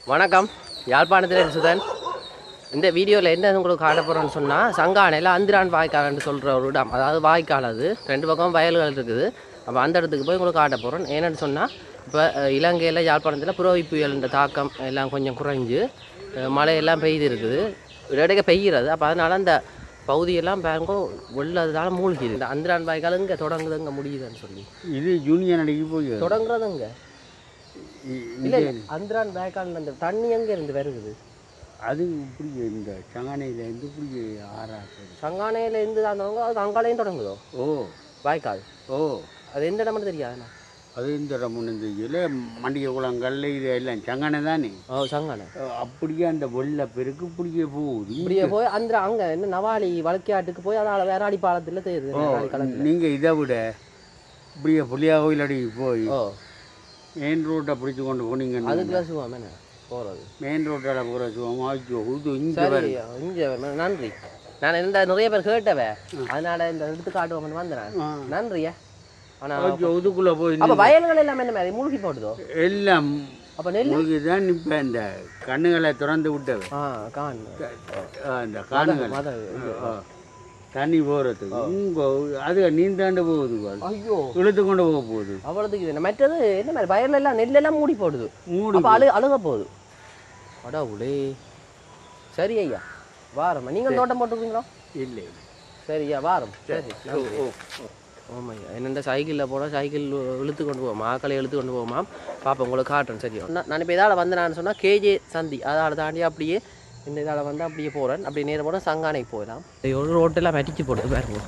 வணக்கம், யாழ்ப்பாணத்தில் சுதன். இந்த வீடியோவில் என்ன உங்களுக்கு காட்ட போகிறோன்னு சொன்னால், சங்கானையில் அந்திரான் வாய்க்கால்னு சொல்கிற ஒரு இடம். அதாவது வாய்க்கால், அது 2 பக்கம் வயல்கள் இருக்குது. அப்போ அந்த இடத்துக்கு போய் உங்களுக்கு காட்ட போகிறோம். ஏன்னு சொன்னால், இப்போ இலங்கையில் யாழ்ப்பாணத்தில் புரவி புயல்ன்ற தாக்கம் எல்லாம் கொஞ்சம் குறைஞ்சு மழையெல்லாம் பெய்து இருக்குது, இடையிடையே பெய்கிறது. அப்போ அதனால் அந்த பகுதியெல்லாம் பேங்கோ வெள்ளதால மூழ்கிது. இந்த அந்திரான் வாய்க்கால் இங்கே தொடங்குது, இங்கே முடியுதுன்னு சொல்லி இது யூனியன் அடிக்கு போய் தொடங்குறதுங்க. இல்லை, அந்திரான் வாய்க்கால் அந்த தண்ணி எங்கே இருந்து வருகுது? அது இப்படி இந்த சங்கானையிலேருந்து இப்படி ஆறாது. சங்கானையிலேருந்து தாண்டவங்க அது அங்காலையும் தொடங்குதோ? ஓ, வாய்க்கால். ஓ, அது எந்த இடம்னு தெரியாதுண்ணா. அது இந்த இடம் இந்த இதில் மண்டிகை குளங்கள்ல இது எல்லாம் சங்கானை தானே. ஓ, சங்கானை. அப்படியே அந்த வெள்ள பெருக்கு இப்படியே போகுது. இப்படியே போய் அந்த அங்கே என்ன நவாலி வழக்கியாட்டுக்கு போய் அதால் வேறாடி பாலத்தில் தெரியுது. நீங்கள் இதை விட இப்படியே புளியா கோயில் அடி போய் மெயின் ரோட்டை பிடிச்சி கொண்டு போனீங்க. அதுக்குள்ள சுவாமி போகிறது மெயின் ரோட்டால் போகிற சுகமா இது இங்கே இங்கே. நன்றி. நான் இந்த நிறைய பேர் கேட்டவே, அதனால இந்த எடுத்து காட்டுவோம்னு வந்தேன். நன்றியா. ஆனால் இதுக்குள்ளே போய் அப்போ வயல்கள் எல்லாம் என்ன மாதிரி மூழ்கி போட்டுதோ? எல்லாம் அப்போ நெல் தான் இப்போ இந்த கண்ணுகளை திறந்து விட்டது. அந்த காணுகள் தண்ணி போகிறதுக்கு அது நீந்தாண்டு போகுது. ஐயோ, இழுத்து கொண்டு போக போகுது. அவ்வளோதுக்கு இது. மற்றது என்ன மாதிரி வயலெல்லாம் நெல்லெல்லாம் மூடி போடுது. அப்போ அழுக போகுது. அடவுளே. சரி ஐயா, வாரம். நீங்கள் தோட்டம் போட்டுருக்கீங்களா? இல்லை. சரியா, வாரம். சரி. ஆமாய்யா. என்னென்ன சைக்கிளில் போனால் சைக்கிள் இழுத்து கொண்டு போவோம், ஆக்களை இழுத்து கொண்டு போவோமா. பாப்பா உங்களுக்கு காட்டுறேன். சரியா. நான் இப்போ இதால் வந்தேன்னு சொன்னால் கேஜே சந்தி அதால் தாண்டி அப்படியே இந்த இதால் வந்து அப்படியே போகிறேன். அப்படியே நேரம் போனால் சங்கானைக்கு போயிடலாம். ஒரு ரோட்டெல்லாம் அடிச்சு போடுது பாருங்க.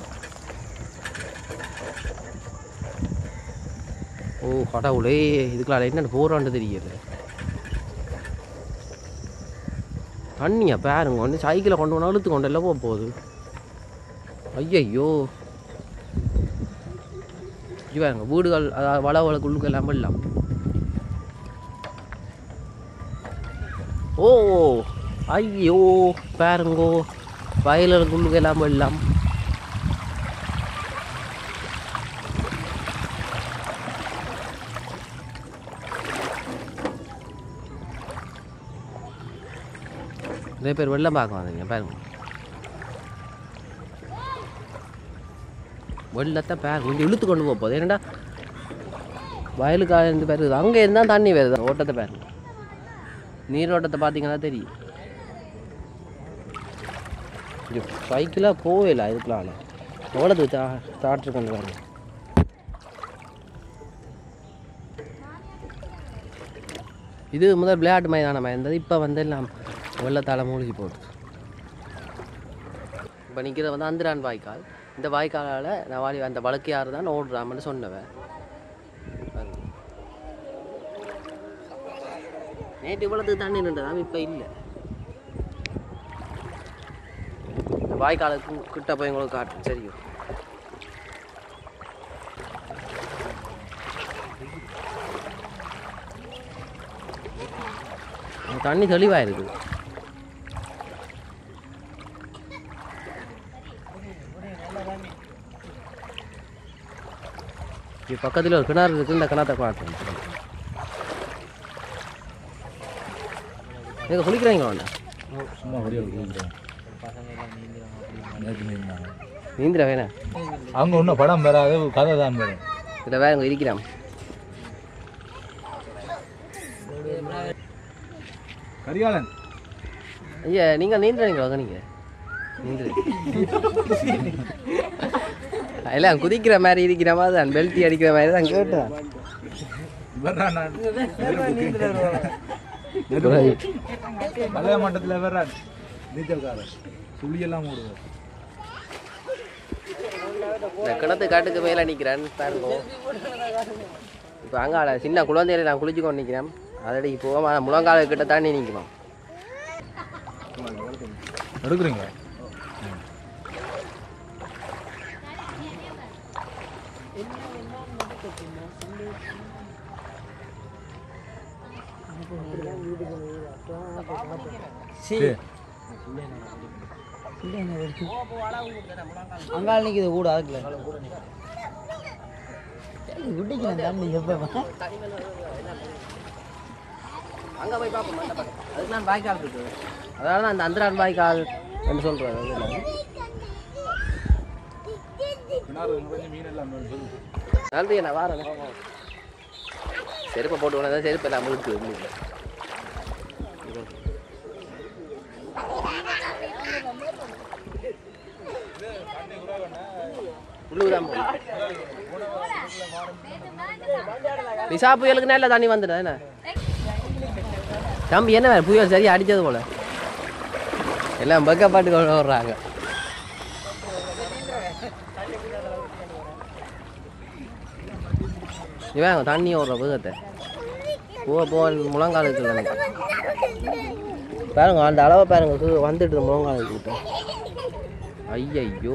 ஓ கடவுளே, இதுக்குள்ள என்னென்ன போகிறான்னு தெரியல. தண்ணியா பாருங்க. வந்து சைக்கிளை கொண்டு போனால் இழுத்து கொண்டு எல்லாம் போக போகுது. ஐயையோ, பாருங்க வீடுகள், அதாவது வளவளுக்குள்ளுக்கு எல்லாம் வெள்ளம். ஓ ஐயோ பாருங்கோ, வயலுக்குள்ளுக்கு எல்லாம் வெள்ளம். நிறைய பேர் வெள்ளம் பார்க்க வந்தீங்க பாருங்க. வெள்ளத்தை பேர் கொஞ்சம் இழுத்து கொண்டு போக போகுது. ஏன்னா வயலுக்காக இருந்து பேருது, அங்கே இருந்தால் தண்ணி வருது. ஓட்டத்தை பாருங்க, நீரோட்டத்தை பார்த்தீங்கன்னா தெரியும். சைக்கிளாக போகல இதுக்குலாம் எவ்வளோது ஸ்டார்ட்ரு கொண்டு பாருங்க. இது முதல் விளையாட்டு மைதானமாக இருந்தது, இப்போ வந்து எல்லாம் வெள்ளத்தால் மூழ்கி போடுது. இப்போ நிற்கிறது வந்து அந்திரான் வாய்க்கால். இந்த வாய்க்காலால் நான் அந்த வழக்கையாறு தான் ஓடுறாமன்னு சொன்னவன். நேற்று இவ்வளோத்துக்கு தண்ணி நின்றுதான், இப்போ இல்லை. இந்த வாய்க்காலுக்கு கிட்ட போய் உங்களுக்கு காட்டு. சரியும். தண்ணி தெளிவாக இருக்குது. பக்கத்தில் ஒரு கிணறு இருக்குது, இந்த கிணத்தை காட்டுறேன். நீங்கள் குளிக்கிறீங்களா? நீந்திர வேணா அவங்க ஒன்றும் படம் வராது, கதை தான் வரும். இதில் வேற இங்கே இருக்கிறான். கரிகாலன் ஐயா, நீங்கள் நீந்துறீங்களா? வாங்க, நீங்கள் நீந்துரு. எல்லாம் குதிக்கிற மாதிரி இருக்கிற மாதிரி தான், பெல்ட்டி அடிக்கிற மாதிரி தான் கேட்டேன். பழைய மாட்டத்தில் வேற நீச்சல்காரர் சுழியெல்லாம் ஓடுவார். இந்த கிணத்து காட்டுக்கு மேலே நிற்கிறேன் பாருங்க. இப்போ அங்கால சின்ன குழந்தையில நான் குளிச்சு கொண்டு நிற்கிறேன். அதடி போக முழங்கால கிட்ட தாண்டி நிற்கணும். எடுக்கிறீங்களா? அங்கால நிற்கிது கூட அதுக்குள்ள அங்கே போய் பார்ப்போம் அந்த பக்கம். அதுக்கு நான் வாய்க்கால் இருக்குது, அதனால தான் அந்த அந்திரான் வாய்க்கால் என்று சொல்கிறேன். நன்றி என்ன வாரேன். செருப்பை போட்டு உடனே செருப்பு எல்லாம் முழுக்கு உள்ளுதான் நிசா புயலுக்கு நல்ல தண்ணி வந்துட்டேன் என்ன தம்பி என்ன புயல் சரியா அடித்தது போல எல்லாம் பக்கப்பாட்டு கொண்டு வர்றாங்க. இவன் தண்ணி ஓடுற வேகத்தை போக முழங்காலுக்கு எனக்கு பாருங்க அந்த அளவை பாருங்க வந்துட்டு முழங்காலுக்கிட்ட. ஐயையோ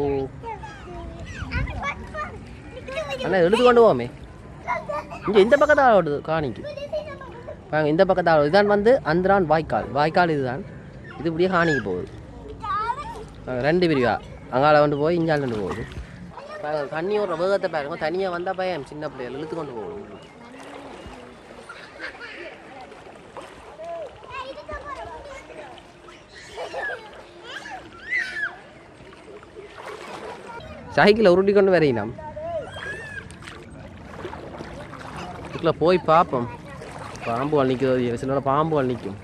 அண்ணா எடுத்து கொண்டு போவோமே. இங்கே இந்த பக்கத்தால் ஓடுது காணிக்கு பாருங்க, இந்த பக்கத்தால் இதுதான் வந்து அந்திரான் வாய்க்கால் இதுதான். இது இப்படியே காணிக்கு போகுது. ரெண்டு பிரிவா அங்கால கொண்டு போய் இஞ்சால் கொண்டு போகுது. பாருங்க தண்ணி ஓடுற வேகத்தை பாருங்க. தனியாக வந்தால் பயம் சின்ன பிள்ளைகள் இழுத்து கொண்டு போகும். சைக்கிளை உருட்டி கொண்டு வரையினோம். இதுக்குள்ள போய் பார்ப்போம். பாம்பு நிற்குது, சில பாம்பு நிற்கும்.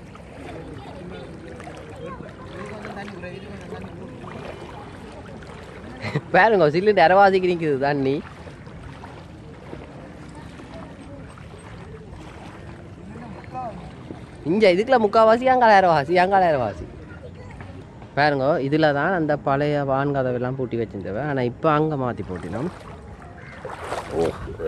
பாருங்க சில்லுண்டு அரவாசிக்கு நிற்குது தண்ணி. இங்கே இதுக்குள்ள முக்கால்வாசி அங்கால அரவாசி பாருங்க. இதில் தான் அந்த பழைய வான்கதவெல்லாம் பூட்டி வச்சிருந்தவன். ஆனால் இப்போ அங்கே மாற்றி போட்டினோம். ஓ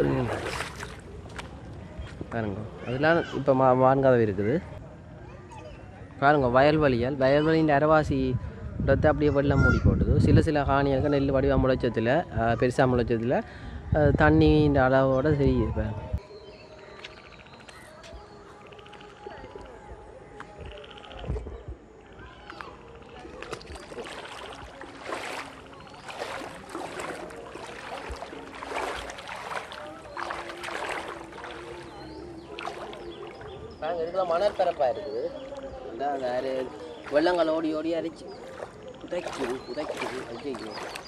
பாருங்க அதெல்லாம் இப்போ வான்கதவு இருக்குது. பாருங்க வயல்வெளியின் அரவாசி இடத்தை அப்படியே வெள்ளம் மூடி போட்டுது. சில காணியாக நெல் வடிவம் முளைச்சதில் பெருசாக முளைச்சதில் தண்ணியின் அளவோடு தெரியுது. பாருங்க இதுக்குள்ள மணல் பரப்பாக இருக்குது. அந்த வெள்ளங்கள் ஓடி அரைச்சி உதைக்குது. ஐயோ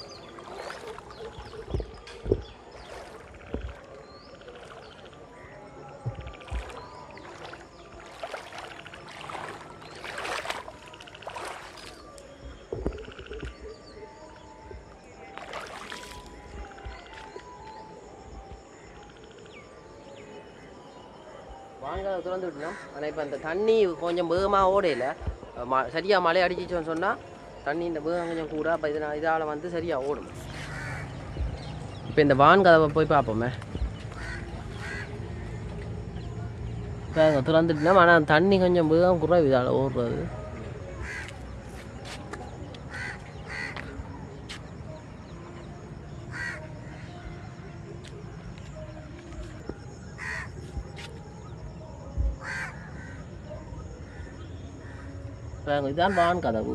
வாங்க திறந்து விட்டோம். ஆனால் இப்போ அந்த தண்ணி கொஞ்சம் வேகமாக ஓடையில் சரியாக மழை அடிச்சிச்சோன்னு சொன்னால் தண்ணி இந்த வேகம் கொஞ்சம் கூட. அப்போ இதால் வந்து சரியாக ஓடும். இப்போ இந்த வான்கதவை போய் பார்ப்போமே. இப்போ திறந்துட்டோம். ஆனால் தண்ணி கொஞ்சம் வேகம் குறைவு இதால் ஓடுறது. இதுதான் வான் கதவு.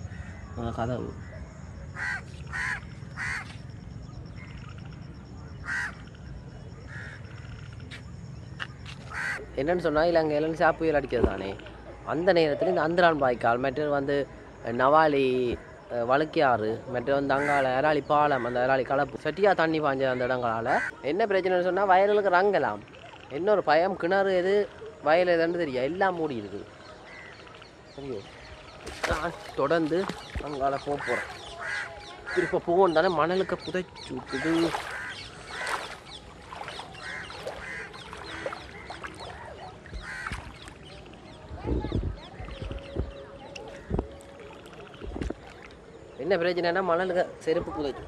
என்னன்னு சொன்னால் இல்லை அங்கே எல்லாம் சாப்புயல் அடிக்கிறது தானே. அந்த நேரத்தில் இந்த அந்திரான் வாய்க்கால் மற்ற வந்து நவாலி வழுக்கியாறு மற்ற வந்து அங்கால அராளி பாலம் அந்த அராளி கலப்பு சட்டியாக தண்ணி பாஞ்ச அந்த இடங்களால் என்ன பிரச்சனைன்னு சொன்னால் வயலுக்கு ரங்கலாம். இன்னொரு பயம் கிணறு எது வயல் எதுன்னு தெரியும், எல்லாம் மூடி இருக்குது. ஐயோ நான் தொடர்ந்து அங்கால போகிறேன். திருப்ப போகணும் தானே மணலுக்கு புதைச்சு விட்டுது. என்ன பிரச்சனைனா மணலுக்கு செருப்பு புதைச்சு.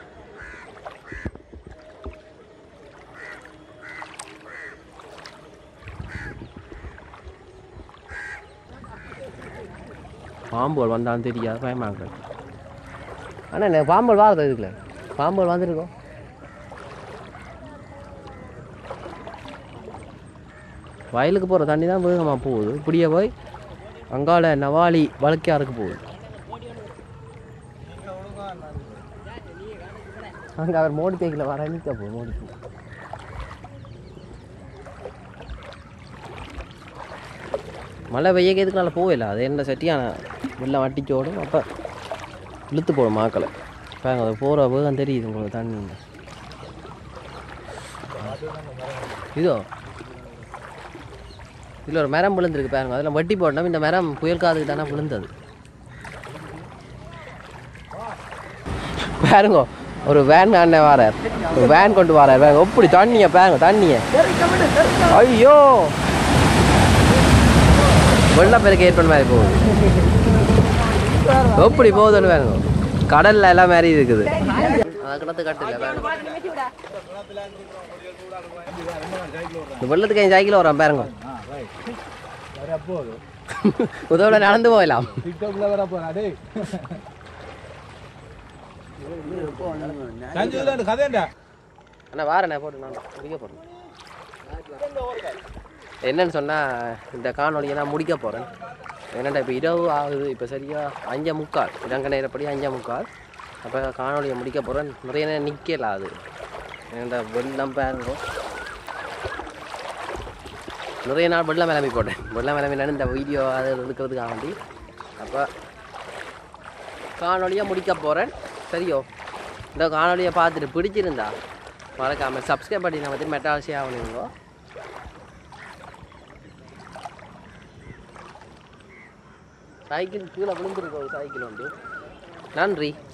பாம்புகள் வந்தாலும் தெரியாது, பயமாக. ஆனால் என்ன பாம்புகள் வாரது இதுக்குள்ள பாம்புகள் வந்துருக்கோம். வயலுக்கு போகிற தண்ணி தான் வேகமாக போகுது. இப்படியே போய் அங்கால நவாலி வழுக்கியாருக்கு போகுது. அங்கே அவர் மோடி தேக்கில் வர நிற்க போகுது. மோடி மழை பெய்யக்கு எதுக்குனால போகல அது என்ன சட்டியான வெள்ளம் வட்டிச்சோடும் அப்போ இழுத்து போடும் மாக்களை பாருங்க அது போகிற வேகம் தெரியுது உங்களுக்கு தண்ணி இதோ இதில் ஒரு மரம் விழுந்துருக்கு பாருங்க அதில் வட்டி போட்டோம் இந்த மரம் புயல் காதுக்கு தானே விழுந்தது பாருங்க ஒரு வேன் அண்ணன் வரார் ஒரு வேன் கொண்டு வரார் பாருங்க எப்படி தண்ணியை பாருங்க தண்ணியை ஐயோ வெள்ளப்பெருக்கு ஏற்பட மாதிரி போகுது எப்படி போகுதுன்னு பாருங்க கடல்ல எல்லாம் மாதிரி இருக்குது கிணத்து கட்டில பாருங்க வெள்ளத்துக்கு என் சைக்கிள் வரான் பாருங்க உதவில நடந்து போகலாம் அண்ணா வாரண்ணே போட்டு நான் முடிக்க போகிறேன் என்னன்னு சொன்னால் இந்த காணொலியை நான் முடிக்க போகிறேன் என்னடா இப்போ இரவு ஆகுது இப்போ சரியாக 5:45 இலங்கை நேரப்படி 5:45 அப்போ காணொலியை முடிக்க போகிறேன் நிறைய நேரம் நிற்கல அது என்னடா வெள்ளம் பாருங்க நிறைய நாள் வெள்ளம் மிளம்பி போட்டேன் வெள்ளம் மிளம்பினாலும் இந்த வீடியோ அது எடுக்கிறதுக்காக வேண்டி அப்போ காணொலியை முடிக்க போகிறேன் சரியோ இந்த காணொலியை பார்த்துட்டு பிடிச்சிருந்தா மறக்காமல் சப்ஸ்கிரைப் பண்ணி நான் வந்து மெட்டாலசி ஆகணுங்க சைக்கிள் கீழே விழுந்துருக்கு ஒரு சைக்கிள் வந்து நன்றி.